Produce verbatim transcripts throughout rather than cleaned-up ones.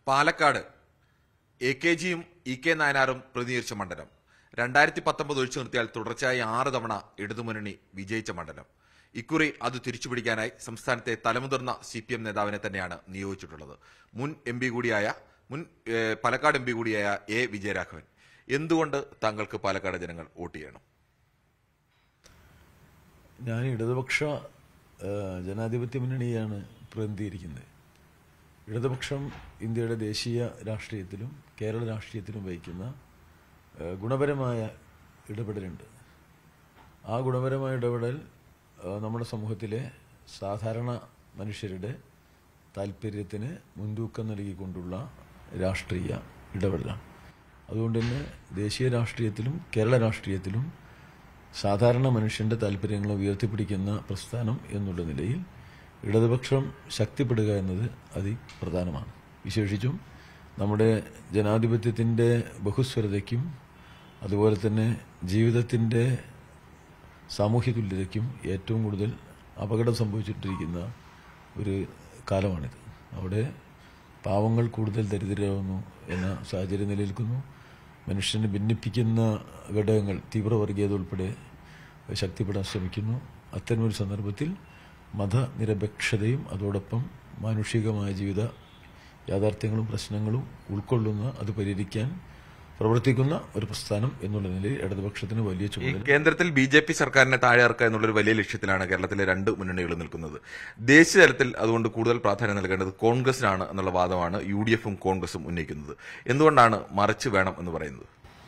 Palakkad A K ജിയും E K നായനാറും പ്രതിനിധീകരിച്ച മണ്ഡലം. രണ്ടായിരത്തി പത്തൊമ്പത് ഒഴിച്ചു നിർത്തിയാൽ തുടർച്ചയായി ആറ് തവണ ഇടതുമുന്നണി വിജയിച്ച മണ്ഡലം. ഇക്കുറി അത് തിരിച്ചുപിടിക്കാനായി സംസ്ഥാനത്തെ തലമുതിർന്ന സി പി എം നേതാവിനെ തന്നെയാണ് നിയോഗിച്ചിട്ടുള്ളത്. മുൻ എം പി കൂടിയായ മുൻ പാലക്കാട് എം പി കൂടിയായ എ വിജയരാഘവൻ. എന്തുകൊണ്ട് താങ്കൾക്ക് പാലക്കാട് ജനങ്ങൾ വോട്ട് ചെയ്യണം? ഞാൻ ഇടതുപക്ഷ ജനാധിപത്യ മുന്നണിയാണ് പ്രതിനിധീകരിക്കുന്നത്. ഇടതുപക്ഷം ഇന്ത്യയുടെ ദേശീയ രാഷ്ട്രീയത്തിലും കേരള രാഷ്ട്രീയത്തിലും വഹിക്കുന്ന ഗുണപരമായ ഇടപെടലുണ്ട്. ആ ഗുണപരമായ ഇടപെടൽ നമ്മുടെ സമൂഹത്തിലെ സാധാരണ മനുഷ്യരുടെ താല്പര്യത്തിന് മുൻതൂക്കം നൽകിക്കൊണ്ടുള്ള രാഷ്ട്രീയ ഇടപെടലാണ്. അതുകൊണ്ട് തന്നെ ദേശീയ രാഷ്ട്രീയത്തിലും കേരള രാഷ്ട്രീയത്തിലും സാധാരണ മനുഷ്യന്റെ താല്പര്യങ്ങളെ ഉയർത്തിപ്പിടിക്കുന്ന പ്രസ്ഥാനം എന്നുള്ള നിലയിൽ ഇടതുപക്ഷം ശക്തിപ്പെടുക എന്നത് അതിപ്രധാനമാണ്. വിശേഷിച്ചും നമ്മുടെ ജനാധിപത്യത്തിന്റെ ബഹുസ്വരതയ്ക്കും അതുപോലെ തന്നെ ജീവിതത്തിന്റെ സാമൂഹ്യ തുല്യതയ്ക്കും ഏറ്റവും കൂടുതൽ അപകടം സംഭവിച്ചിട്ടിരിക്കുന്ന ഒരു കാലമാണിത്. അവിടെ പാവങ്ങൾ കൂടുതൽ ദരിദ്രരാകുന്നു എന്ന സാഹചര്യം നിലനിൽക്കുന്നു. മനുഷ്യനെ ഭിന്നിപ്പിക്കുന്ന ഘടകങ്ങൾ തീവ്രവർഗീയത ഉൾപ്പെടെ ശക്തിപ്പെടാൻ ശ്രമിക്കുന്നു. അത്തരമൊരു സന്ദർഭത്തിൽ മതനിരപേക്ഷതയും അതോടൊപ്പം മാനുഷികമായ ജീവിത യാഥാർത്ഥ്യങ്ങളും പ്രശ്നങ്ങളും ഉൾക്കൊള്ളുന്ന അത് പരിഹരിക്കാൻ പ്രവർത്തിക്കുന്ന ഒരു പ്രസ്ഥാനം എന്നുള്ള നിലയിൽ ഇടതുപക്ഷത്തിന് വലിയ ചുമതല. കേന്ദ്രത്തിൽ ബി ജെ പി സർക്കാരിനെ താഴെ ഇറക്കുക എന്നുള്ളൊരു വലിയ ലക്ഷ്യത്തിലാണ് കേരളത്തിലെ രണ്ട് മുന്നണികളും നിൽക്കുന്നത്. ദേശീയ തലത്തിൽ അതുകൊണ്ട് കൂടുതൽ പ്രാധാന്യം നൽകേണ്ടത് കോൺഗ്രസിനാണ് എന്നുള്ള വാദമാണ് യു ഡി എഫും കോൺഗ്രസും ഉന്നയിക്കുന്നത്. എന്തുകൊണ്ടാണ് മറിച്ച് വേണം എന്ന് പറയുന്നത്?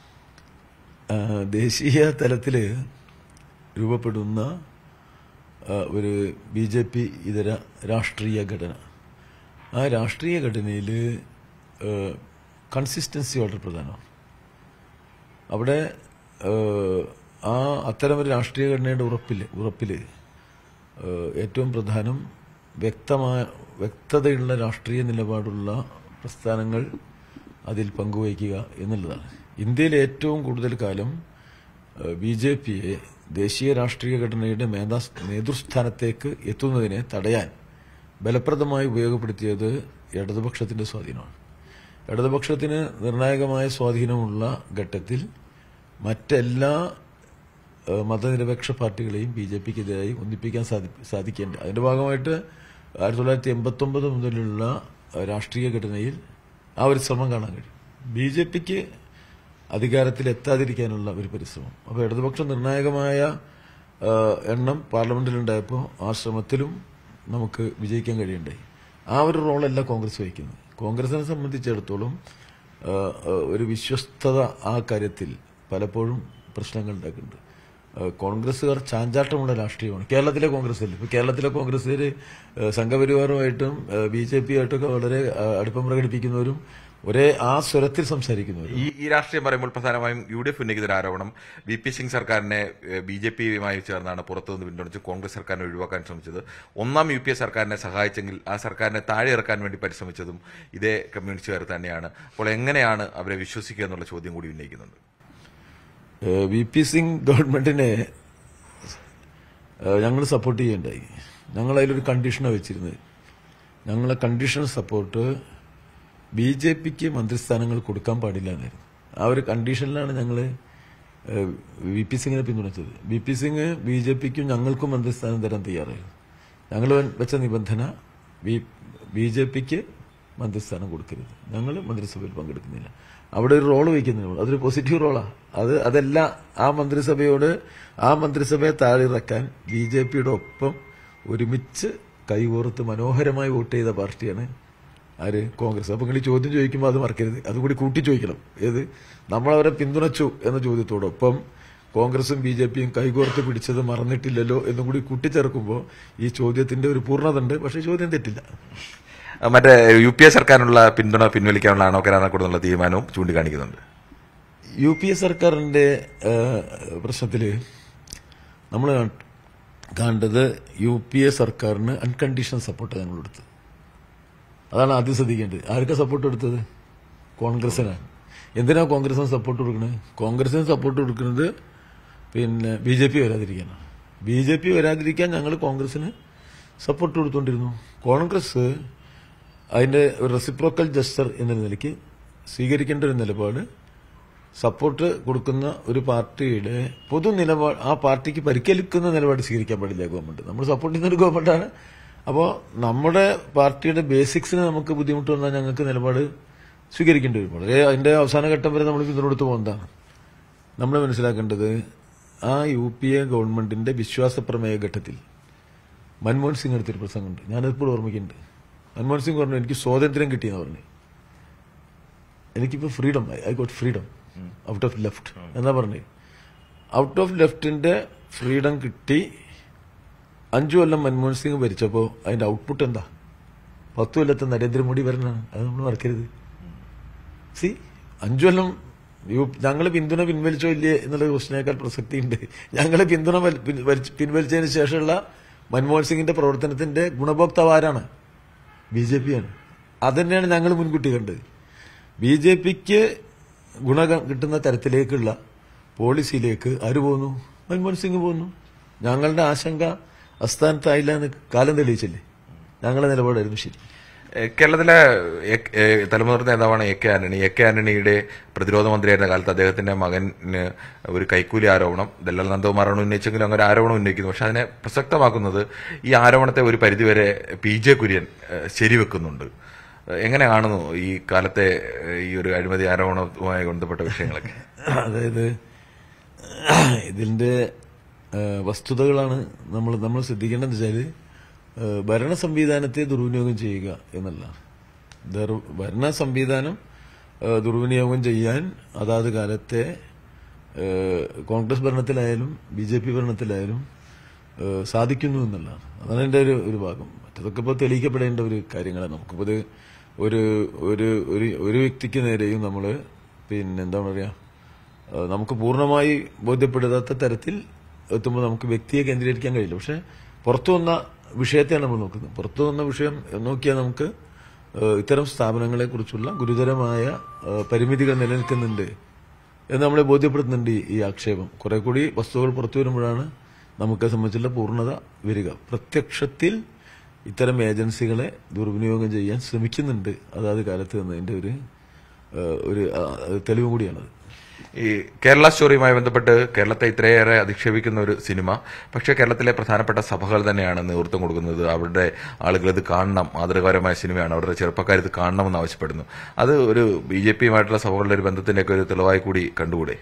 ദേശീയ തലത്തിൽ രൂപപ്പെടുന്ന ഒരു ബി ജെ പി ഇതര രാഷ്ട്രീയ ഘടന, ആ രാഷ്ട്രീയ ഘടനയിൽ കൺസിസ്റ്റൻസി വളരെ പ്രധാനമാണ്. അവിടെ ആ അത്തരമൊരു രാഷ്ട്രീയ ഘടനയുടെ ഉറപ്പിൽ ഉറപ്പിൽ ഏറ്റവും പ്രധാനം വ്യക്തമായ വ്യക്തതയുള്ള രാഷ്ട്രീയ നിലപാടുള്ള പ്രസ്ഥാനങ്ങൾ അതിൽ പങ്കുവയ്ക്കുക എന്നുള്ളതാണ്. ഇന്ത്യയിൽ ഏറ്റവും കൂടുതൽ കാലം ബി ജെ പിയെ ദേശീയ രാഷ്ട്രീയ ഘടനയുടെ നേതൃസ്ഥാനത്തേക്ക് എത്തുന്നതിനെ തടയാൻ ഫലപ്രദമായി ഉപയോഗപ്പെടുത്തിയത് ഇടതുപക്ഷത്തിന്റെ സ്വാധീനമാണ്. ഇടതുപക്ഷത്തിന് നിർണായകമായ സ്വാധീനമുള്ള ഘട്ടത്തിൽ മറ്റെല്ലാ മതനിരപേക്ഷ പാർട്ടികളെയും ബി ജെ പിക്കെതിരായി ഒന്നിപ്പിക്കാൻ സാധിക്കേണ്ട അതിന്റെ ഭാഗമായിട്ട് ആയിരത്തി തൊള്ളായിരത്തി എൺപത്തി ഒമ്പത് മുതലുള്ള രാഷ്ട്രീയ ഘടനയിൽ ആ ഒരു ശ്രമം കാണാൻ കഴിയും. ബി ജെ പിക്ക് അധികാരത്തിൽ എത്താതിരിക്കാനുള്ള ഒരു പരിശ്രമം. അപ്പോൾ ഇടതുപക്ഷം നിർണായകമായ എണ്ണം പാർലമെന്റിലുണ്ടായപ്പോൾ ആ ശ്രമത്തിലും നമുക്ക് വിജയിക്കാൻ കഴിയുണ്ടായി. ആ ഒരു റോളല്ല കോൺഗ്രസ് വഹിക്കുന്നത്. കോൺഗ്രസിനെ സംബന്ധിച്ചിടത്തോളം ഒരു വിശ്വസ്തത ആ കാര്യത്തിൽ പലപ്പോഴും പ്രശ്നങ്ങൾ ഉണ്ടാക്കുന്നുണ്ട്. കോൺഗ്രസുകാർ ചാഞ്ചാട്ടമുള്ള രാഷ്ട്രീയമാണ്. കേരളത്തിലെ കോൺഗ്രസിൽ ഇപ്പൊ കേരളത്തിലെ കോൺഗ്രസുകാർ സംഘപരിവാറുമായിട്ടും ബി ജെ പി ആയിട്ടൊക്കെ വളരെ അടുപ്പം പ്രകടിപ്പിക്കുന്നവരും ഒരേ ആ സ്വരത്തിൽ സംസാരിക്കുന്നവരും. ഈ ഈ രാഷ്ട്രീയം പറയുമ്പോൾ പ്രധാനമായും യു ഡി എഫ് ഉന്നയിക്കുന്ന ആരോപണം വി പി സിംഗ് സർക്കാരിനെ ബി ജെ പിയുമായി ചേർന്നാണ് പുറത്തുനിന്ന് പിന്തുണച്ച് കോൺഗ്രസ് സർക്കാരിനെ ഒഴിവാക്കാൻ ശ്രമിച്ചത്. ഒന്നാം യു പി എ സർക്കാരിനെ സഹായിച്ചെങ്കിൽ ആ സർക്കാരിനെ താഴെ ഇറക്കാൻ വേണ്ടി പരിശ്രമിച്ചതും ഇതേ കമ്മ്യൂണിസ്റ്റുകാർ തന്നെയാണ്. അപ്പോൾ എങ്ങനെയാണ് അവരെ വിശ്വസിക്കുക എന്നുള്ള ചോദ്യം കൂടി ഉന്നയിക്കുന്നുണ്ട്. വി പി സിംഗ് ഗവൺമെന്റിനെ ഞങ്ങൾ സപ്പോർട്ട് ചെയ്യേണ്ടായി. ഞങ്ങൾ അതിലൊരു കണ്ടീഷനാണ് വെച്ചിരുന്നത്. ഞങ്ങളെ കണ്ടീഷണൽ സപ്പോർട്ട് ബി ജെ പിക്ക് മന്ത്രിസ്ഥാനങ്ങൾ കൊടുക്കാൻ പാടില്ല എന്നായിരുന്നു. ആ ഒരു കണ്ടീഷനിലാണ് ഞങ്ങൾ വി പി സിംഗിനെ പിന്തുണച്ചത്. V P Singh B J പിക്കും ഞങ്ങൾക്കും മന്ത്രിസ്ഥാനം തരാൻ തയ്യാറായിരുന്നു. ഞങ്ങൾ വെച്ച നിബന്ധന ബി ജെ പിക്ക് മന്ത്രിസ്ഥാനം കൊടുക്കരുത്, ഞങ്ങൾ മന്ത്രിസഭയിൽ പങ്കെടുക്കുന്നില്ല. അവിടെ ഒരു റോള് വയ്ക്കുന്നില്ല. അതൊരു പോസിറ്റീവ് റോളാണ്. അത് അതല്ല ആ മന്ത്രിസഭയോട് ആ മന്ത്രിസഭയെ താഴെയിറക്കാൻ ബി ജെ പിയുടെ ഒപ്പം ഒരുമിച്ച് കൈകോർത്ത് മനോഹരമായി വോട്ട് ചെയ്ത പാർട്ടിയാണ് ആര്? കോൺഗ്രസ്. അപ്പൊ നിങ്ങൾ ഈ ചോദ്യം ചോദിക്കുമ്പോൾ അത് മറക്കരുത്, അതുകൂടി കൂട്ടി ചോദിക്കണം. ഏത് നമ്മളവരെ പിന്തുണച്ചു എന്ന ചോദ്യത്തോടൊപ്പം കോൺഗ്രസും ബി ജെ പിയും കൈകോർത്ത് പിടിച്ചത് മറന്നിട്ടില്ലല്ലോ എന്നും കൂടി കൂട്ടിച്ചേർക്കുമ്പോൾ ഈ ചോദ്യത്തിന്റെ ഒരു പൂർണ്ണത ഉണ്ട്. പക്ഷെ ചോദ്യം തെറ്റില്ല. മറ്റേ യു പി എ സർക്കാരിനുള്ള പിന്തുണ പിൻവലിക്കാനുള്ള അണോക്കരാണെന്നുള്ള തീരുമാനവും ചൂണ്ടിക്കാണിക്കുന്നുണ്ട്. യു പി എ സർക്കാരിന്റെ പ്രശ്നത്തില് നമ്മൾ കണ്ടത് യു പി എ സർക്കാരിന് അൺകണ്ടീഷണൽ സപ്പോർട്ട് ഞങ്ങൾ കൊടുത്തത്. അതാണ് ആദ്യം ശ്രദ്ധിക്കേണ്ടത്. ആർക്കാ സപ്പോർട്ട് കൊടുത്തത്? കോൺഗ്രസിനാണ്. എന്തിനാ കോൺഗ്രസിന് സപ്പോർട്ട് കൊടുക്കുന്നത്? കോൺഗ്രസിന് സപ്പോർട്ട് കൊടുക്കുന്നത് പിന്നെ ബി ജെ പി വരാതിരിക്കാനാണ്. ബി ജെ പി വരാതിരിക്കാൻ ഞങ്ങൾ കോൺഗ്രസിന് സപ്പോർട്ട് കൊടുത്തുകൊണ്ടിരുന്നു. കോൺഗ്രസ് അതിന്റെ ഒരു റെസിപ്രോക്കൽ ജസ്റ്റർ എന്ന നിലയ്ക്ക് സ്വീകരിക്കേണ്ട ഒരു നിലപാട് സപ്പോർട്ട് കൊടുക്കുന്ന ഒരു പാർട്ടിയുടെ പൊതു നിലപാട്, ആ പാർട്ടിക്ക് പരിക്കേൽക്കുന്ന നിലപാട് സ്വീകരിക്കാൻ പാടില്ല ഗവൺമെന്റ്. നമ്മൾ സപ്പോർട്ട് ചെയ്യുന്ന ഒരു ഗവൺമെന്റാണ്. അപ്പോൾ നമ്മുടെ പാർട്ടിയുടെ ബേസിക്സിന് നമുക്ക് ബുദ്ധിമുട്ട് വന്നാൽ ഞങ്ങൾക്ക് നിലപാട് സ്വീകരിക്കേണ്ടി വരും. വളരെ അതിന്റെ അവസാന ഘട്ടം വരെ നമ്മൾ പിന്തുണയെടുത്ത് പോകുന്നതാണ്. നമ്മൾ മനസ്സിലാക്കേണ്ടത്, ആ യു പി എ ഗവൺമെന്റിന്റെ വിശ്വാസ പ്രമേയ ഘട്ടത്തിൽ മൻമോഹൻ സിംഗ് എടുത്തൊരു പ്രസംഗമുണ്ട്, ഞാനതിപ്പോൾ ഓർമ്മിക്കുന്നുണ്ട്. മൻമോഹൻ സിംഗ് പറഞ്ഞു, എനിക്ക് സ്വാതന്ത്ര്യം കിട്ടിയെന്ന് പറഞ്ഞു. എനിക്കിപ്പോ freedom, I got freedom out of left എന്നാ പറഞ്ഞു. ഔട്ട് ഓഫ് ലെഫ്റ്റിന്റെ ഫ്രീഡം കിട്ടി. അഞ്ചു കൊല്ലം മൻമോഹൻ സിംഗ് ഭരിച്ചപ്പോ അതിന്റെ ഔട്ട്പുട്ട് എന്താ? പത്തു കൊല്ലത്തെ നരേന്ദ്രമോദി ഭരണമാണ്. അത് നമ്മൾ മറക്കരുത്. സി, അഞ്ചു കൊല്ലം ഞങ്ങൾ പിന്തുണ പിൻവലിച്ചോ ഇല്ലേ എന്നുള്ള ക്വസ്റ്റിനേക്കാൾ പ്രസക്തിയുണ്ട്. ഞങ്ങൾ പിന്തുണ പിൻവലിച്ചതിന് ശേഷമുള്ള മൻമോഹൻ സിംഗിന്റെ പ്രവർത്തനത്തിന്റെ ഗുണഭോക്താവ് ആരാണ്? ബി ജെ പി ആണ്. അതന്നെയാണ് ഞങ്ങൾ മുൻകൂട്ടി കണ്ടത്. ബി ജെ പിക്ക് ഗുണം കിട്ടുന്ന തരത്തിലേക്കുള്ള പോളിസിയിലേക്ക് ആര് പോകുന്നു? മൻമോഹൻ സിംഗ് പോകുന്നു. ഞങ്ങളുടെ ആശങ്ക അസ്ഥാനത്തായില്ല എന്ന് കാലം തെളിയിച്ചില്ലേ? ഞങ്ങളുടെ നിലപാടായിരുന്നു ശരി. കേരളത്തിലെ തലമുതിർന്ന നേതാവാണ് A K Antony. A K ആന്റണിയുടെ പ്രതിരോധ മന്ത്രിയായിരുന്ന കാലത്ത് അദ്ദേഹത്തിന്റെ മകന് ഒരു കൈക്കൂലി ആരോപണം ദല്ലാൽ നന്ദകുമാറാണ് ഉന്നയിച്ചെങ്കിലും അങ്ങനെ ആരോപണം ഉന്നയിക്കുന്നു. പക്ഷെ അതിനെ പ്രസക്തമാക്കുന്നത് ഈ ആരോപണത്തെ ഒരു പരിധിവരെ പി ജെ കുര്യൻ ശരിവെക്കുന്നുണ്ട്. എങ്ങനെ കാണുന്നു ഈ കാലത്തെ ഈ ഒരു അഴിമതി ആരോപണവുമായി ബന്ധപ്പെട്ട വിഷയങ്ങളൊക്കെ? അതായത് ഇതിന്റെ വസ്തുതകളാണ് നമ്മൾ നമ്മൾ ശ്രദ്ധിക്കേണ്ടതെന്ന് വെച്ചാല്, ഭരണ സംവിധാനത്തെ ദുർവിനിയോഗം ചെയ്യുക എന്നുള്ളതാണ്. ഭരണ സംവിധാനം ദുർവിനിയോഗം ചെയ്യാൻ അതാത് കാലത്തെ കോൺഗ്രസ് ഭരണത്തിലായാലും ബി ജെ പി ഭരണത്തിലായാലും സാധിക്കുന്നു എന്നുള്ളതാണ്. അതാണ് എന്റെ ഒരു ഒരു ഭാഗം. മറ്റതൊക്കെ ഇപ്പോൾ തെളിയിക്കപ്പെടേണ്ട ഒരു കാര്യങ്ങളാണ്. നമുക്കിപ്പോൾ ഇത് ഒരു ഒരു ഒരു വ്യക്തിക്ക് നേരെയും നമ്മൾ പിന്നെ എന്താണ് പറയാ, നമുക്ക് പൂർണ്ണമായി ബോധ്യപ്പെടുത്താത്ത തരത്തിൽ എത്തുമ്പോൾ നമുക്ക് വ്യക്തിയെ കേന്ദ്രീകരിക്കാൻ കഴിയില്ല. പക്ഷെ പുറത്തു വന്ന വിഷയത്തെയാണ് നമ്മൾ നോക്കുന്നത്. പുറത്തു വന്ന വിഷയം നോക്കിയാൽ നമുക്ക് ഇത്തരം സ്ഥാപനങ്ങളെ കുറിച്ചുള്ള ഗുരുതരമായ പരിമിതികൾ നിലനിൽക്കുന്നുണ്ട് എന്ന് നമ്മളെ ബോധ്യപ്പെടുത്തുന്നുണ്ട് ഈ ആക്ഷേപം. കുറെ കൂടി വസ്തുക്കൾ പുറത്തു വരുമ്പോഴാണ് നമുക്ക് സംബന്ധിച്ചുള്ള പൂർണ്ണത വരിക. പ്രത്യക്ഷത്തിൽ ഇത്തരം ഏജൻസികളെ ദുർവിനിയോഗം ചെയ്യാൻ ശ്രമിക്കുന്നുണ്ട് അതാത് കാലത്ത് എന്നതിന്റെ ഒരു ഒരു തെളിവ് കൂടിയാണത്. ഈ കേരള സ്റ്റോറിയുമായി ബന്ധപ്പെട്ട് കേരളത്തെ ഇത്രയേറെ അധിക്ഷേപിക്കുന്ന ഒരു സിനിമ, പക്ഷേ കേരളത്തിലെ പ്രധാനപ്പെട്ട സഭകൾ തന്നെയാണ് നേതൃത്വം കൊടുക്കുന്നത്. അവരുടെ ആളുകൾ ഇത് കാണണം, മാതൃകാപരമായ സിനിമയാണ്, അവരുടെ ചെറുപ്പക്കാർ ഇത് കാണണമെന്ന് ആവശ്യപ്പെടുന്നു. അത് ഒരു ബി ജെ പിയുമായിട്ടുള്ള സഭകളുടെ ഒരു ബന്ധത്തിന്റെയൊക്കെ ഒരു തെളിവായി കൂടി കണ്ടുകൂടെ?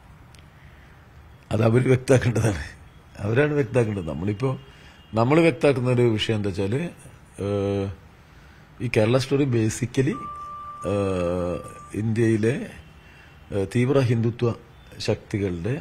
അത് അവർ വ്യക്തമാക്കേണ്ടതാണ്, അവരാണ് വ്യക്തമാക്കേണ്ടത്. നമ്മളിപ്പോ നമ്മൾ വ്യക്തമാക്കുന്ന ഒരു വിഷയം എന്താ വെച്ചാല്, ഈ കേരള സ്റ്റോറി ബേസിക്കലി ഇന്ത്യയിലെ തീവ്ര ഹിന്ദുത്വ ശക്തികളുടെ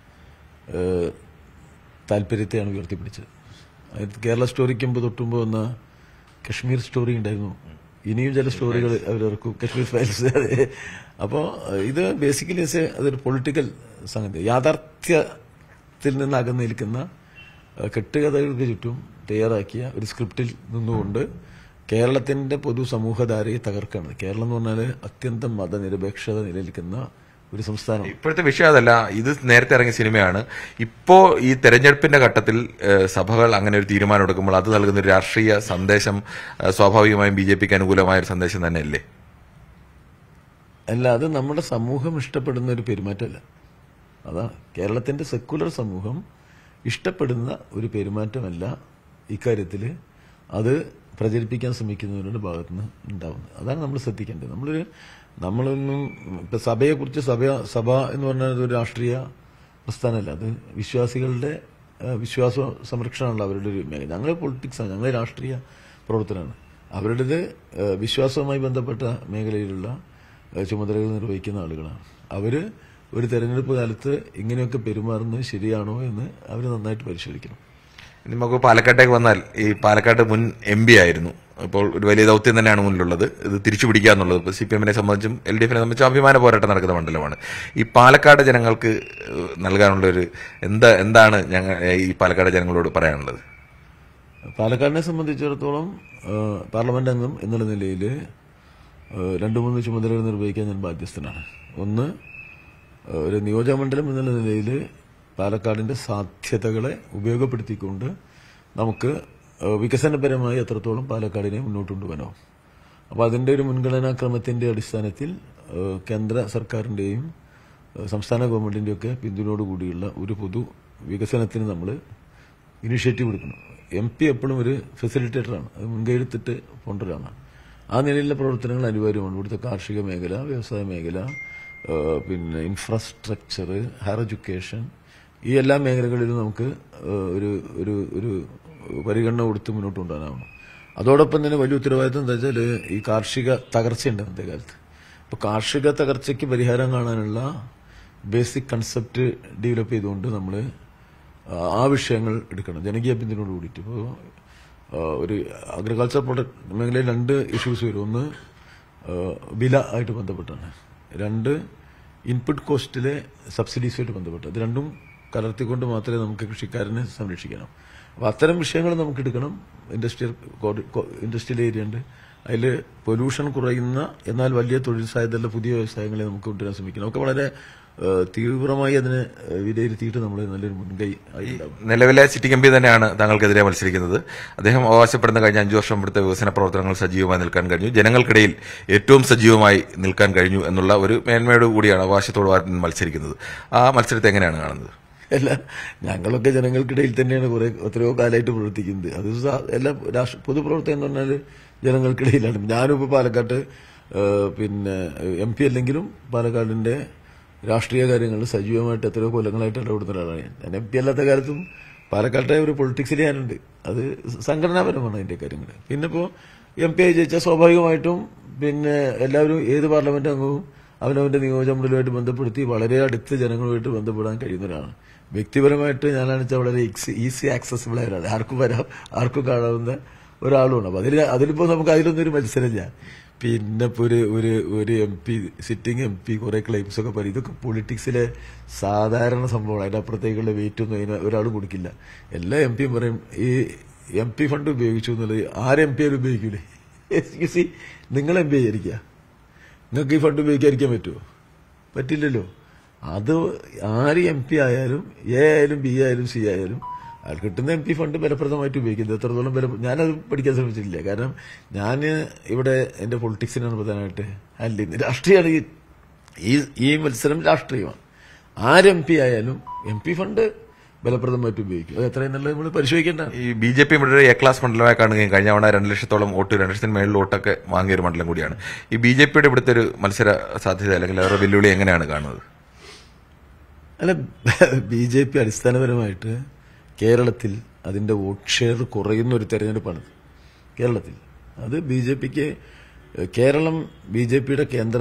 താല്പര്യത്തെയാണ് ഉയർത്തിപ്പിടിച്ചത്. കേരള സ്റ്റോറിക്ക് മുമ്പ് തൊട്ടുമ്പോ വന്ന കശ്മീർ സ്റ്റോറി ഉണ്ടായിരുന്നു. ഇനിയും ചില സ്റ്റോറികൾ അവരിറക്കും, കശ്മീർ ഫയൽസ്. അപ്പോ ഇത് ബേസിക്കലി അതൊരു പൊളിറ്റിക്കൽ സംഗതി, യാഥാർത്ഥ്യത്തിൽ നിന്ന് അകന്നു നിൽക്കുന്ന കെട്ടുകഥകൾക്ക് ചുറ്റും തയ്യാറാക്കിയ ഒരു സ്ക്രിപ്റ്റിൽ നിന്നുകൊണ്ട് കേരളത്തിന്റെ പൊതു സമൂഹധാരയെ തകർക്കാണ്. കേരളം എന്ന് പറഞ്ഞാൽ അത്യന്തം മതനിരപേക്ഷത നിലനിൽക്കുന്ന ഒരു സംസ്ഥാനം. ഇപ്പോഴത്തെ വിഷയം അതല്ല, ഇത് നേരത്തെ ഇറങ്ങിയ സിനിമയാണ്. ഇപ്പോ ഈ തെരഞ്ഞെടുപ്പിന്റെ ഘട്ടത്തിൽ സഭകൾ അങ്ങനെ ഒരു തീരുമാനം എടുക്കുമ്പോൾ അത് നൽകുന്ന ഒരു രാഷ്ട്രീയ സന്ദേശം സ്വാഭാവികമായും ബി ജെ പിക്ക് അനുകൂലമായ ഒരു സന്ദേശം തന്നെയല്ലേ? അല്ല, അത് നമ്മുടെ സമൂഹം ഇഷ്ടപ്പെടുന്ന ഒരു പെരുമാറ്റമല്ല. അതാണ് കേരളത്തിന്റെ സെക്കുലർ സമൂഹം ഇഷ്ടപ്പെടുന്ന ഒരു പെരുമാറ്റമല്ല ഇക്കാര്യത്തില് അത് പ്രചരിപ്പിക്കാൻ ശ്രമിക്കുന്നവരുടെ ഭാഗത്തുനിന്ന് ഉണ്ടാവുന്നത്. അതാണ് നമ്മൾ ശ്രദ്ധിക്കേണ്ടത്. നമ്മളൊരു നമ്മളൊന്നും ഇപ്പൊ സഭയെക്കുറിച്ച് സഭ സഭ എന്ന് പറഞ്ഞാൽ ഒരു രാഷ്ട്രീയ പ്രസ്ഥാനമല്ല, അത് വിശ്വാസികളുടെ വിശ്വാസ സംരക്ഷണമല്ല അവരുടെ ഒരു മേഖല. ഞങ്ങൾ പൊളിറ്റിക്സാണ്, ഞങ്ങൾ രാഷ്ട്രീയ പ്രവർത്തനമാണ്. അവരുടേത് വിശ്വാസവുമായി ബന്ധപ്പെട്ട മേഖലയിലുള്ള ചുമതലകൾ നിർവഹിക്കുന്ന ആളുകളാണ്. അവര് ഒരു തെരഞ്ഞെടുപ്പ് കാലത്ത് ഇങ്ങനെയൊക്കെ പെരുമാറുന്നത് ശരിയാണോ എന്ന് അവർ നന്നായിട്ട് പരിശോധിക്കണം. നമുക്ക് പാലക്കാട്ടേക്ക് വന്നാൽ, ഈ പാലക്കാട് മുൻ എം പി ആയിരുന്നു, ഇപ്പോൾ ഒരു വലിയ ദൌത്യം തന്നെയാണ് മുന്നിലുള്ളത്, ഇത് തിരിച്ചു പിടിക്കുക എന്നുള്ളത്. ഇപ്പോൾ സി പി എമ്മിനെ സംബന്ധിച്ചും എൽ ഡി എഫിനെ സംബന്ധിച്ചും അഭിമാന പോരാട്ടം നടക്കുന്ന മണ്ഡലമാണ്. ഈ പാലക്കാട് ജനങ്ങൾക്ക് നൽകാനുള്ളൊരു എന്താ എന്താണ് ഞങ്ങൾ ഈ പാലക്കാട് ജനങ്ങളോട് പറയാനുള്ളത്? പാലക്കാടിനെ സംബന്ധിച്ചിടത്തോളം പാർലമെന്റ് അംഗം എന്നുള്ള നിലയിൽ രണ്ടു മൂന്ന് ചുമതലകൾ നിർവഹിക്കാൻ ഞാൻ ബാധ്യസ്ഥനാണ്. ഒന്ന്, ഒരു നിയോജകമണ്ഡലം എന്നുള്ള നിലയിൽ പാലക്കാടിന്റെ സാധ്യതകളെ ഉപയോഗപ്പെടുത്തിക്കൊണ്ട് നമുക്ക് വികസനപരമായി എത്രത്തോളം പാലക്കാടിനെ മുന്നോട്ട് കൊണ്ടുപോകാനാവും അപ്പോൾ അതിന്റെ ഒരു മുൻഗണനാക്രമത്തിന്റെ അടിസ്ഥാനത്തിൽ കേന്ദ്ര സർക്കാരിന്റെയും സംസ്ഥാന ഗവൺമെന്റിന്റെയും ഒക്കെ പിന്തുണയോടുകൂടിയുള്ള ഒരു പൊതു വികസനത്തിന് നമ്മൾ ഇനിഷ്യേറ്റീവ് എടുക്കണം. എം പി എപ്പോഴും ഒരു ഫെസിലിറ്റേറ്ററാണ്, അത് മുൻകൈയെടുത്തിട്ട് പോണ്ടൊരാളാണ്. ആ നിലയിലുള്ള പ്രവർത്തനങ്ങൾ അനിവാര്യമാണ്. ഇവിടുത്തെ കാർഷിക മേഖല, വ്യവസായ മേഖല, പിന്നെ ഇൻഫ്രാസ്ട്രക്ചർ, ഹയർ എഡ്യൂക്കേഷൻ, ഈ എല്ലാ മേഖലകളിലും നമുക്ക് ഒരു ഒരു ഒരു പരിഗണന കൊടുത്ത് മുന്നോട്ട് കൊണ്ടുപോകാനാവണം. അതോടൊപ്പം തന്നെ വലിയ ഉത്തരവാദിത്വം എന്താ വെച്ചാൽ ഈ കാർഷിക തകർച്ചയുണ്ട് അന്നത്തെ കാലത്ത്. അപ്പോൾ കാർഷിക തകർച്ചയ്ക്ക് പരിഹാരം കാണാനുള്ള ബേസിക് കൺസെപ്റ്റ് ഡെവലപ്പ് ചെയ്തുകൊണ്ട് നമ്മൾ ആ വിഷയങ്ങൾ എടുക്കണം, ജനകീയ പിന്തുണയോട് കൂടിയിട്ട്. ഇപ്പോൾ ഒരു അഗ്രികൾച്ചർ പ്രൊഡക്റ്റ് മേഖലയിൽ രണ്ട് ഇഷ്യൂസ് വരും. ഒന്ന് വില ആയിട്ട് ബന്ധപ്പെട്ടാണ്, രണ്ട് ഇൻപുട്ട് കോസ്റ്റിലെ സബ്സിഡീസുമായിട്ട് ബന്ധപ്പെട്ട്. ഇത് രണ്ടും കലർത്തിക്കൊണ്ട് മാത്രമേ നമുക്ക് കൃഷിക്കാരനെ സംരക്ഷിക്കണം. അപ്പോൾ അത്തരം വിഷയങ്ങൾ നമുക്ക് എടുക്കണം. ഇൻഡസ്ട്രിയൽ ഇൻഡസ്ട്രിയൽ ഏരിയ ഉണ്ട്, അതിൽ പൊല്യൂഷൻ കുറയുന്ന എന്നാൽ വലിയ തൊഴിൽ സാധ്യതയുള്ള പുതിയ വ്യവസായങ്ങളെ നമുക്ക് കൊണ്ടുവരാൻ ശ്രമിക്കണം. നമുക്ക് വളരെ തീവ്രമായി അതിനെ വിലയിരുത്തിയിട്ട് നമ്മൾ നല്ലൊരു മുൻകൈ ആയി. നിലവിലെ സിറ്റിംഗ് എം പി തന്നെയാണ് താങ്കൾക്കെതിരെ മത്സരിക്കുന്നത്. അദ്ദേഹം അവകാശപ്പെടുന്ന കഴിഞ്ഞ അഞ്ചു വർഷം ഇവിടുത്തെ വികസന പ്രവർത്തനങ്ങൾ സജീവമായി നിൽക്കാൻ കഴിഞ്ഞു, ജനങ്ങൾക്കിടയിൽ ഏറ്റവും സജീവമായി നിൽക്കാൻ കഴിഞ്ഞു എന്നുള്ള ഒരു മേന്മയോട് കൂടിയാണ് അവകാശത്തോട് മത്സരിക്കുന്നത്. ആ മത്സരത്തെ എങ്ങനെയാണ് കാണുന്നത്? അല്ല, ഞങ്ങളൊക്കെ ജനങ്ങൾക്കിടയിൽ തന്നെയാണ് കുറെ എത്രയോ കാലമായിട്ട് പ്രവർത്തിക്കുന്നത്. അത് എല്ലാ രാഷ്ട്ര പൊതുപ്രവർത്തനം എന്ന് പറഞ്ഞാൽ ജനങ്ങൾക്കിടയിലാണ്. ഞാനും ഇപ്പോൾ പാലക്കാട്ട് പിന്നെ എം പി അല്ലെങ്കിലും പാലക്കാടിന്റെ രാഷ്ട്രീയ കാര്യങ്ങളിൽ സജീവമായിട്ട് എത്രയോ കൊല്ലങ്ങളായിട്ട് ഇടപെടുന്ന ഒരാളാണ് ഞാൻ. ഞാൻ എം പി അല്ലാത്ത കാലത്തും പാലക്കാട്ടെ ഒരു പൊളിറ്റിക്സിൽ ഞാനുണ്ട്. അത് സംഘടനാപരമാണ് അതിന്റെ കാര്യങ്ങൾ. പിന്നെ ഇപ്പോൾ എം പി ആയി ജയിച്ചാൽ സ്വാഭാവികമായിട്ടും പിന്നെ എല്ലാവരും ഏത് പാർലമെന്റ് അംഗവും അവനവന്റെ നിയോജകമണ്ഡലവുമായിട്ട് ബന്ധപ്പെടുത്തി വളരെ അടുത്ത് ജനങ്ങളുമായിട്ട് ബന്ധപ്പെടാൻ കഴിയുന്ന ഒരാളാണ്. വ്യക്തിപരമായിട്ട് ഞാനാണെന്ന് വെച്ചാൽ വളരെ ഈസി ആക്സസിബിൾ ആയ ഒരാളാണ്, ആർക്കും വരാം ആർക്കും കാണാവുന്ന ഒരാളുമാണ്. അപ്പൊ അതിൽ അതിലിപ്പോ നമുക്ക് അതിലൊന്നും ഒരു മത്സരമില്ല. പിന്നെ ഇപ്പൊ ഒരു ഒരു ഒരു M P sitting M P കുറെ ക്ലെയിംസ് ഒക്കെ പറയും. ഇതൊക്കെ പൊളിറ്റിക്സിലെ സാധാരണ സംഭവമാണ്. അതിന്റെ അപ്പുറത്തേക്കുള്ള വെയിറ്റ് ഒന്നും അതിന് ഒരാളും കൊടുക്കില്ല. എല്ലാ എം പിയും പറയും ഈ എം പി ഫണ്ട് ഉപയോഗിച്ചു എന്നുള്ളത്. ആര് എം പി ആരും ഉപയോഗിക്കൂലേ? എക്സ്ക്യൂസി, നിങ്ങൾ എം പി ആയിരിക്കുക, നിങ്ങൾക്ക് ഈ ഫണ്ട് ഉപയോഗിക്കാതിരിക്കാൻ പറ്റുമോ? പറ്റില്ലല്ലോ. അത് ആര് എം പി ആയാലും എ ആയാലും ബി ആയാലും സി ആയാലും അയാൾ കിട്ടുന്ന എം പി ഫണ്ട് ഫലപ്രദമായിട്ട് ഉപയോഗിക്കുന്നത്. എത്രത്തോളം ഫല ഞാനത് പഠിക്കാൻ ശ്രമിച്ചിട്ടില്ല. കാരണം ഞാൻ ഇവിടെ എന്റെ പൊളിറ്റിക്സിനാണ് പ്രധാനമായിട്ട് ഹാൻഡിൽ ചെയ്യുന്നത്. രാഷ്ട്രീയമാണ് ഈ ഈ മത്സരം രാഷ്ട്രീയമാണ്. ആര് എം പി ആയാലും എം പി ഫണ്ട് ഫലപ്രദമായിട്ട് ഉപയോഗിക്കും. അത് എത്രയും നല്ലത് നമ്മൾ പരിശോധിക്കേണ്ട. ഈ ബി ജെ പി ഇവിടെ എ ക്ലാസ് മണ്ഡലമായി കാണുകയും കഴിഞ്ഞ തവണ രണ്ട് ലക്ഷത്തോളം വോട്ട് രണ്ട് ലക്ഷത്തിന് മേളിൽ വോട്ടൊക്കെ വാങ്ങിയൊരു മണ്ഡലം കൂടിയാണ്. ഈ ബി ജെ പിയുടെ ഇവിടുത്തെ ഒരു മത്സര സാധ്യത അല്ലെങ്കിൽ അവരുടെ വെല്ലുവിളി എങ്ങനെയാണ് കാണുന്നത്? അല്ല, ബി ജെ പി അടിസ്ഥാനപരമായിട്ട് കേരളത്തിൽ അതിന്റെ വോട്ട് ഷെയർ കുറയുന്ന ഒരു തെരഞ്ഞെടുപ്പാണ് കേരളത്തിൽ. അത് ബി ജെ പിക്ക് കേരളം ബി ജെ പിയുടെ കേന്ദ്ര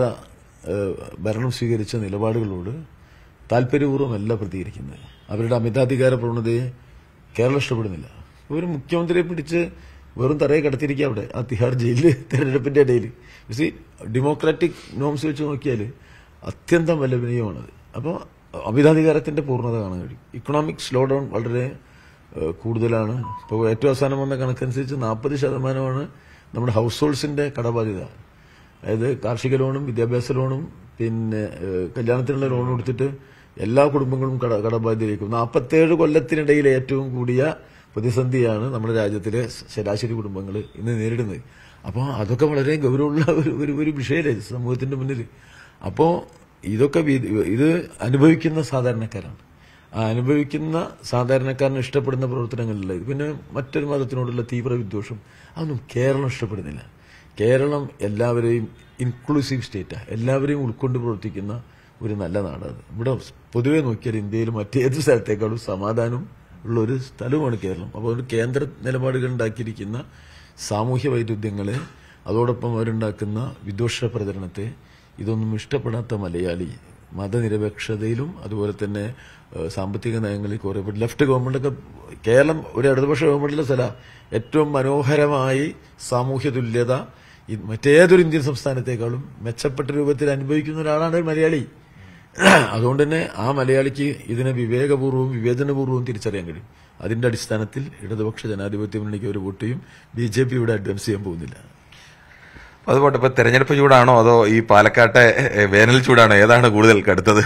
ഭരണം സ്വീകരിച്ച നിലപാടുകളോട് താല്പര്യപൂർവ്വമല്ല പ്രതികരിക്കുന്നത്. അവരുടെ അമിതാധികാര പ്രവണതയെ കേരളം ഇഷ്ടപ്പെടുന്നില്ല. ഒരു മുഖ്യമന്ത്രിയെ പിടിച്ച് വെറും തറയെ കടത്തിരിക്കുക അവിടെ ആ തിഹാർ ജയിലിൽ തെരഞ്ഞെടുപ്പിന്റെ ഇടയിൽ. ഡെമോക്രാറ്റിക് നോംസ് വെച്ച് നോക്കിയാൽ അത്യന്തം വല്ലഭനീയമാണത്. അപ്പോൾ അമിതാധികാരത്തിന്റെ പൂർണ്ണത കാണാൻ കഴിയും. ഇക്കണോമിക് സ്ലോ ഡൗൺ വളരെ കൂടുതലാണ്. ഇപ്പോൾ ഏറ്റവും അവസാനം വന്ന കണക്കനുസരിച്ച് നാൽപ്പത് ശതമാനമാണ് നമ്മുടെ ഹൗസ് ഹോൾഡ്സിന്റെ കടബാധ്യത. അതായത് കാർഷിക ലോണും വിദ്യാഭ്യാസ ലോണും പിന്നെ കല്യാണത്തിനുള്ള ലോണും എടുത്തിട്ട് എല്ലാ കുടുംബങ്ങളും കട കടബാധ്യതയിലേക്കും. നാൽപ്പത്തേഴ് കൊല്ലത്തിനിടയിൽ ഏറ്റവും കൂടിയ പ്രതിസന്ധിയാണ് നമ്മുടെ രാജ്യത്തിലെ ശരാശരി കുടുംബങ്ങൾ ഇന്ന് നേരിടുന്നത്. അപ്പോൾ അതൊക്കെ വളരെ ഗൗരവമുള്ള ഒരു ഒരു വിഷയമല്ലേ സമൂഹത്തിന്റെ മുന്നിൽ. അപ്പോൾ ഇതൊക്കെ ഇത് അനുഭവിക്കുന്ന സാധാരണക്കാരാണ്. ആ അനുഭവിക്കുന്ന സാധാരണക്കാരന് ഇഷ്ടപ്പെടുന്ന പ്രവർത്തനങ്ങളില്ല. പിന്നെ മറ്റൊരു മതത്തിനോടുള്ള തീവ്ര വിദ്വേഷം അതൊന്നും കേരളം ഇഷ്ടപ്പെടുന്നില്ല. കേരളം എല്ലാവരെയും ഇൻക്ലൂസീവ് സ്റ്റേറ്റാണ്. എല്ലാവരെയും ഉൾക്കൊണ്ട് പ്രവർത്തിക്കുന്ന ഒരു നല്ല നാടാണ്. ഇവിടെ പൊതുവെ നോക്കിയാൽ ഇന്ത്യയിൽ മറ്റേത് സ്ഥലത്തേക്കാളും സമാധാനം ഉള്ള ഒരു സ്ഥലവുമാണ് കേരളം. അപ്പോൾ ഒരു കേന്ദ്ര നിലപാടുകൾ ഉണ്ടാക്കിയിരിക്കുന്ന സാമൂഹ്യ വൈരുദ്ധ്യങ്ങളെ അതോടൊപ്പം അവരുണ്ടാക്കുന്ന വിദ്വേഷ പ്രചരണത്തെ ഇതൊന്നും ഇഷ്ടപ്പെടാത്ത മലയാളി മതനിരപേക്ഷതയിലും അതുപോലെ തന്നെ സാമ്പത്തിക നയങ്ങളിൽ കുറെ ലെഫ്റ്റ് ഗവൺമെന്റൊക്കെ കേരളം ഒരു ഇടതുപക്ഷ ഗവൺമെന്റിലെ സ്ഥലം ഏറ്റവും മനോഹരമായി സാമൂഹ്യ തുല്യത മറ്റേതൊരു ഇന്ത്യൻ സംസ്ഥാനത്തേക്കാളും മെച്ചപ്പെട്ട രൂപത്തിൽ അനുഭവിക്കുന്ന ഒരാളാണ് ഒരു മലയാളി. അതുകൊണ്ട് തന്നെ ആ മലയാളിക്ക് ഇതിനെ വിവേകപൂർവ്വവും വിവേചനപൂർവ്വവും തിരിച്ചറിയാൻ കഴിയും. അതിന്റെ അടിസ്ഥാനത്തിൽ ഇടതുപക്ഷ ജനാധിപത്യ മുന്നണിക്ക് ഒരു വോട്ട് ചെയ്യും. ബി ജെ പി ഇവിടെ അഡ്വാൻസ് ചെയ്യാൻ പോകുന്നില്ല. അതുപോലെ ഇപ്പൊ തെരഞ്ഞെടുപ്പ് ചൂടാണോ അതോ ഈ പാലക്കാട്ടെ വേനൽ ചൂടാണോ, ഏതാണ് കൂടുതൽ കടുത്തത്?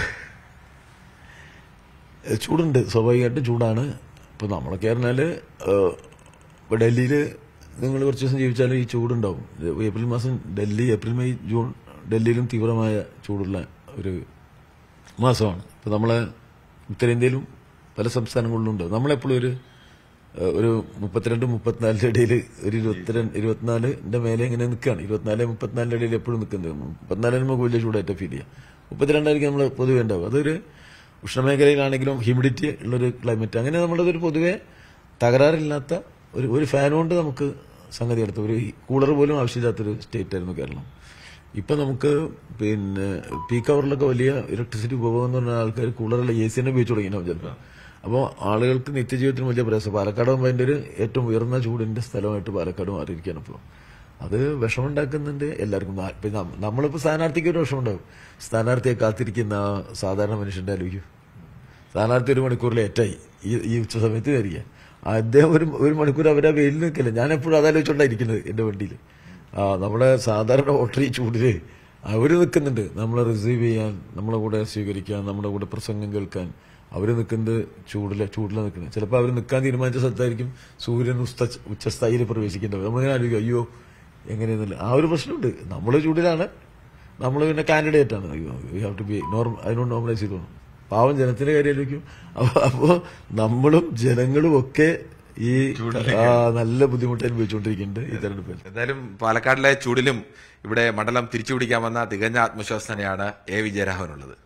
ചൂടുണ്ട്, സ്വാഭാവികമായിട്ടും ചൂടാണ്. ഇപ്പൊ നമ്മളൊക്കെ പറഞ്ഞാല് ഡൽഹിയിൽ നിങ്ങൾ കുറച്ച് ദിവസം ജീവിച്ചാലും ഈ ചൂടുണ്ടാവും. ഏപ്രിൽ മാസം ഡൽഹി, ഏപ്രിൽ മെയ് ജൂൺ ഡൽഹിയിലും തീവ്രമായ ചൂടുള്ള ഒരു മാസമാണ്. ഇപ്പം നമ്മളെ ഉത്തരേന്ത്യയിലും പല സംസ്ഥാനങ്ങളിലും ഉണ്ടാവും. നമ്മളെപ്പോഴും ഒരു ഒരു മുപ്പത്തിരണ്ട് മുപ്പത്തിനാലിന്റെ ഇടയിൽ ഒരു ഇരുപത്തിരണ്ട് ഇരുപത്തിനാലിന്റെ മേലെ ഇങ്ങനെ നിൽക്കുകയാണ്. ഇരുപത്തിനാല് മുപ്പത്തിനാലിന്റെ ഇടയിൽ എപ്പോഴും നിൽക്കുന്നത്. മുപ്പത്തിനാലിന് നമുക്ക് വലിയ ചൂടായിട്ട് ഫീൽ ചെയ്യാം. മുപ്പത്തിരണ്ടായിരിക്കും നമ്മൾ പൊതുവെ ഉണ്ടാവും. അതൊരു ഉഷ്ണമേഖലയിലാണെങ്കിലും ഹ്യൂമിഡിറ്റി ഉള്ളൊരു ക്ലൈമറ്റ്. അങ്ങനെ നമ്മളതൊരു പൊതുവെ തകരാറില്ലാത്ത ഒരു ഒരു ഫാൻ കൊണ്ട് നമുക്ക് സംഗതി എടുത്തു. ഒരു കൂളർ പോലും ആവശ്യമില്ലാത്തൊരു സ്റ്റേറ്റ് ആയിരുന്നു കേരളം. ഇപ്പൊ നമുക്ക് പിന്നെ പീക്ക് അവറിലൊക്കെ വലിയ ഇലക്ട്രിസിറ്റി ഉപഭോഗം എന്ന് പറഞ്ഞ ആൾക്കാർ കൂളറുള്ള എ സി തന്നെ ഉപയോഗിച്ച് തുടങ്ങിയിട്ടുണ്ടാവും ചിലപ്പോൾ. അപ്പോൾ ആളുകൾക്ക് നിത്യജീവിതത്തിന് വലിയ പ്രയാസം. പാലക്കാടാകുമ്പോൾ അതിന്റെ ഒരു ഏറ്റവും ഉയർന്ന ചൂടിന്റെ സ്ഥലമായിട്ട് പാലക്കാട് മാറിയിരിക്കുകയാണ് ഇപ്പോൾ. അത് വിഷമുണ്ടാക്കുന്നുണ്ട് എല്ലാവർക്കും. നമ്മളിപ്പോൾ സ്ഥാനാർത്ഥിക്ക് ഒരു വിഷമുണ്ടാകും. സ്ഥാനാർത്ഥിയെ കാത്തിരിക്കുന്ന സാധാരണ മനുഷ്യന്റെ ആലോചിക്കും. സ്ഥാനാർത്ഥി ഒരു മണിക്കൂർ ലേറ്റായി ഈ ഈ ഉച്ച സമയത്ത് വരിക. അദ്ദേഹം ഒരു ഒരു മണിക്കൂർ അവരെ വെയിൽ നിൽക്കില്ല. ഞാൻ എപ്പോഴും അതാലോചിച്ചുകൊണ്ടായിരിക്കുന്നത് എന്റെ വണ്ടിയിൽ. ആ നമ്മുടെ സാധാരണ വോട്ടർ ഈ ചൂടില് അവര് നിൽക്കുന്നുണ്ട് നമ്മളെ റിസീവ് ചെയ്യാൻ, നമ്മളെ കൂടെ സ്വീകരിക്കാൻ, നമ്മുടെ കൂടെ പ്രസംഗം കേൾക്കാൻ. അവര് നിൽക്കുന്നത് ചൂടിലെ ചൂടിലാണ് നിൽക്കുന്നത്. ചിലപ്പോൾ അവർ നിൽക്കാൻ തീരുമാനിച്ച സ്ഥലത്തായിരിക്കും സൂര്യൻ ഉച്ച ഉച്ചസ്ഥായിയിൽ പ്രവേശിക്കേണ്ടത്. നമ്മളിങ്ങനെ ആലോചിക്കും, അയ്യോ എങ്ങനെയെന്നില്ല. ആ ഒരു പ്രശ്നമുണ്ട്. നമ്മൾ ചൂടിലാണ്, നമ്മൾ പിന്നെ കാൻഡിഡേറ്റ് ആണ്. അയ്യോ you have to be normal, അതിനോട് നോർമലൈസ് ചെയ്തു. പാവം ജനത്തിന്റെ കാര്യം ആലോചിക്കും. അപ്പോ നമ്മളും ജനങ്ങളും ഒക്കെ ഈ നല്ല ബുദ്ധിമുട്ട് അനുഭവിച്ചുകൊണ്ടിരിക്കുന്നുണ്ട് ഈ തെരഞ്ഞെടുപ്പിൽ. എന്തായാലും പാലക്കാടിലെ ചൂടിലും ഇവിടെ മണ്ഡലം തിരിച്ചുപിടിക്കാമെന്ന തികഞ്ഞ ആത്മവിശ്വാസം തന്നെയാണ് എ വിജയരാഘവനുള്ളത്.